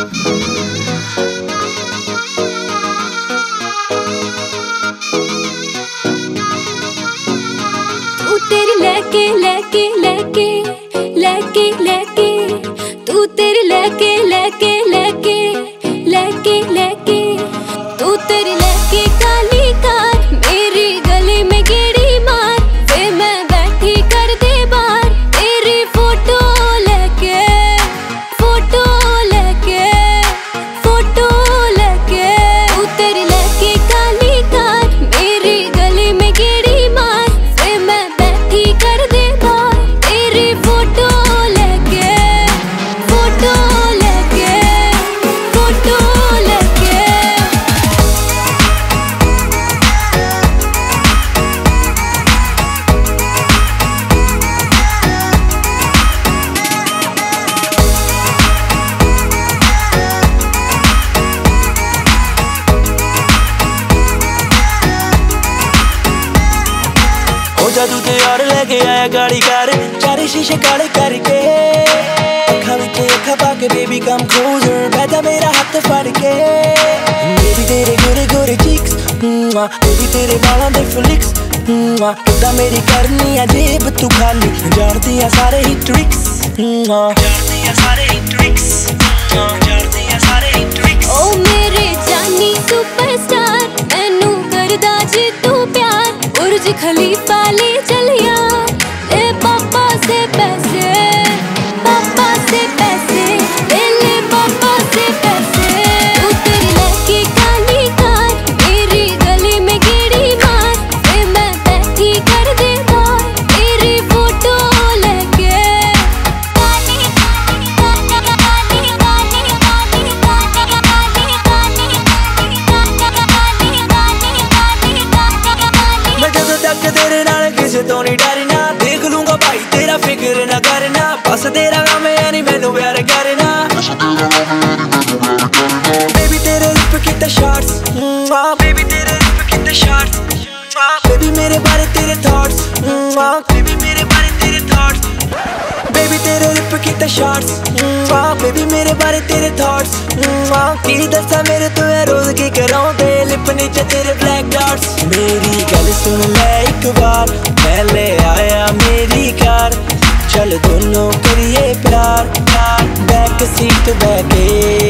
तू तेरी लेके लेके लेके लेके लेके तू तेरी लेके लेके लेके लेके लेके तू तेरी लेके काली कार मेरी गली में गेड़ी मार वे मैं बैठी कर दे बार तेरी फोटो लेके फोटो लेके फोटो लेके तू तेरी लेके काली कार मेरी गली में गेड़ी मार वे मैं बैठी कर दे बार तेरी फोटो लेके फोटो लेके फोटो लेके। हो जादू ते यार लेके आया गाड़ी कार चारे शीशे काले करके अखा विच अखा पाके बेबी कम क्लोजर बैठा मेरा हाथ फड़ के बेबी तेरे गोरे गोरे चीक्स बेबी तेरे बालों दे फ्लिक्स किदा मेरी करनी है जेब तू खाली जानती है सारे ही ट्रिक्स जानती है सारे ही ट्रिक्स जानती है सारे ही ट्रिक्स। ओ मेरे जानी सुपरस्टार मैनू करदा जी तू प्यार बुर्ज खलीफा ले चलिया ले पापा से पैसे ले ले पापा से पैसे। तू तेरी लेके काली कार मेरी गली में गेड़ी मार वे मैं बैठी कर दे बार तेरी फोटो लेके काली मैं जदों तक तेरे नाल किसे तो नहीं डरना देख लूंगा भाई तेरा फिक्र ना करना बस तेरा काम है नहीं मैनू प्यार करना बेबी तेरे लिप किते शॉट्स बेबी तेरे लिप किते शॉट्स बेबी मेरे बारे तेरे थॉट्स बेबी मेरे बारे तेरे थॉट्स बेबी तेरे लिप किते शॉट्स बेबी मेरे बारे तेरे थॉट्स की दसा मेरे तो है रोज की कराऊं लिप नीचे तेरे ब्लैक डॉट्स। मेरी गल सुन ले एक बार मैं ले आया मेरी कार चल दोनों करिए प्यार बैक सीट बैठे